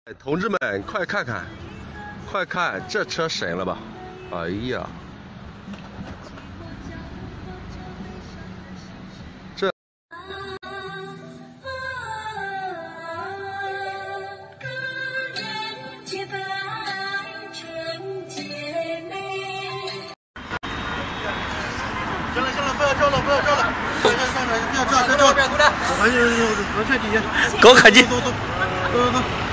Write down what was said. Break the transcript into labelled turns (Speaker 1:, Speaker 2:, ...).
Speaker 1: 同志们，快看看，快看，这车神了吧！哎呀，这
Speaker 2: 行了行了，不要照了不要照了，不要照了，不要照，别照，往这底下，
Speaker 1: 狗可劲。
Speaker 2: 走。